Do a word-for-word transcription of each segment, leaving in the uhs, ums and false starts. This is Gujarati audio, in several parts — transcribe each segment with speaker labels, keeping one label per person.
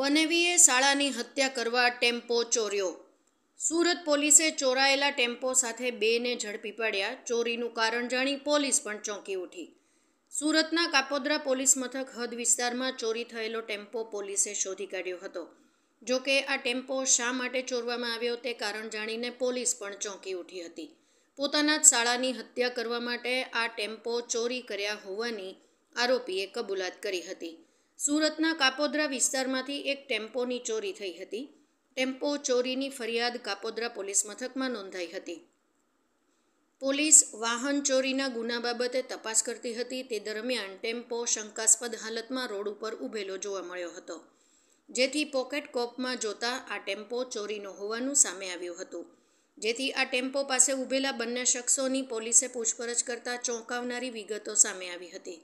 Speaker 1: બનેવીએ શાળાની હત્યા કરવા ટેમ્પો ચોર્યો। સુરત પોલીસે ચોરાયેલા ટેમ્પો સાથે બેને ઝડપી પાડ્યા। ચોરીનું કારણ જાણી પોલીસ પણ ચોંકી ઉઠી। સુરતના કાપોદ્રા પોલીસ મથક હદ વિસ્તારમાં ચોરી થયેલો ટેમ્પો પોલીસે શોધી કાઢ્યો હતો। જો કે આ ટેમ્પો શા માટે ચોરવામાં આવ્યો તે કારણ જાણીને પોલીસ પણ ચોંકી ઉઠી હતી। પોતાના જ શાળાની હત્યા કરવા માટે આ ટેમ્પો ચોરી કર્યા હોવાની આરોપીએ કબૂલાત કરી હતી। સુરતના કાપોદ્રા વિસ્તારમાંથી એક ટેમ્પોની ચોરી થઈ હતી। ટેમ્પો ચોરીની ફરિયાદ કાપોદ્રા પોલીસ મથકમાં નોંધાઈ હતી। પોલીસ વાહન ચોરીના ગુના બાબતે તપાસ કરતી હતી તે દરમિયાન ટેમ્પો શંકાસ્પદ હાલતમાં રોડ ઉપર ઊભેલો જોવા મળ્યો હતો, જેથી પોકેટ કોપમાં જોતા આ ટેમ્પો ચોરીનો હોવાનું સામે આવ્યું હતું। જેથી આ ટેમ્પો પાસે ઊભેલા બંને શખ્સોની પોલીસે પૂછપરછ કરતા ચોંકાવનારી વિગતો સામે આવી હતી।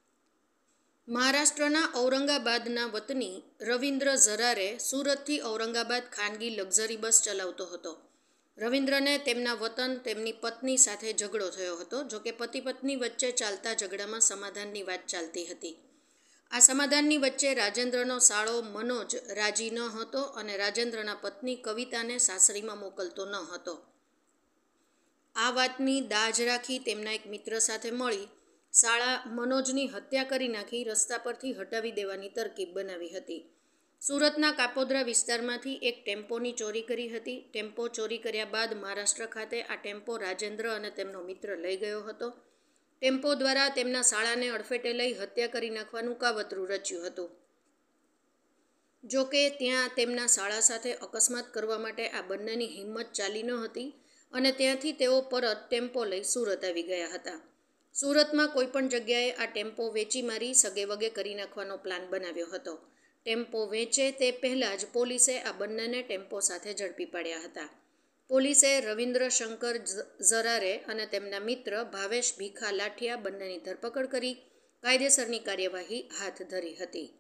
Speaker 1: મહારાષ્ટ્રના ઔરંગાબાદના વતની રવિન્દ્ર ઝરારે સુરતથી ઔરંગાબાદ ખાનગી લક્ઝરી બસ ચલાવતો હતો। રવિન્દ્રને તેમના વતન તેમની પત્ની સાથે ઝઘડો થયો હતો। જોકે પતિ પત્ની વચ્ચે ચાલતા ઝઘડામાં સમાધાનની વાત ચાલતી હતી। આ સમાધાનની વચ્ચે રાજેન્દ્રનો સાળો મનોજ રાજી ન હતો અને રાજેન્દ્રના પત્ની કવિતાને સાસરીમાં મોકલતો ન હતો। આ વાતની દાજ રાખી તેમના એક મિત્ર સાથે મળી સાળા મનોજની હત્યા કરી નાખી રસ્તા પરથી હટાવી દેવાની તરકીબ બનાવી હતી। સુરતના કાપોદ્રા વિસ્તારમાંથી એક ટેમ્પોની ચોરી કરી હતી। ટેમ્પો ચોરી કર્યા બાદ મહારાષ્ટ્ર ખાતે આ ટેમ્પો રાજેન્દ્ર અને તેમનો મિત્ર લઈ ગયો હતો। ટેમ્પો દ્વારા તેમના સાળાને અડફેટે લઈ હત્યા કરી નાખવાનું કાવતરું રચ્યું હતું। જો કે ત્યાં તેમના સાળા સાથે અકસ્માત કરવા માટે આ બંનેની હિંમત ચાલી ન હતી અને ત્યાંથી તેઓ પરત ટેમ્પો લઈ સુરત આવી ગયા હતા। સુરતમાં કોઈપણ જગ્યાએ આ ટેમ્પો વેચી મારી સગેવગે કરી નાખવાનો પ્લાન બનાવ્યો હતો। ટેમ્પો વેચે તે પહેલાં જ પોલીસે આ બંનેને ટેમ્પો સાથે ઝડપી પાડ્યા હતા। પોલીસે રવિન્દ્ર શંકર ઝરારે અને તેમના મિત્ર ભાવેશ ભીખા લાઠિયા બંનેની ધરપકડ કરી કાયદેસરની કાર્યવાહી હાથ ધરી હતી।